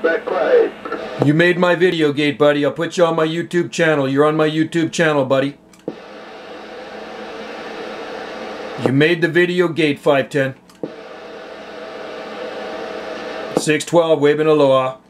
You made my video gate, buddy. I'll put you on my YouTube channel. You're on my YouTube channel, buddy. You made the video gate, 510. 612, waving aloha.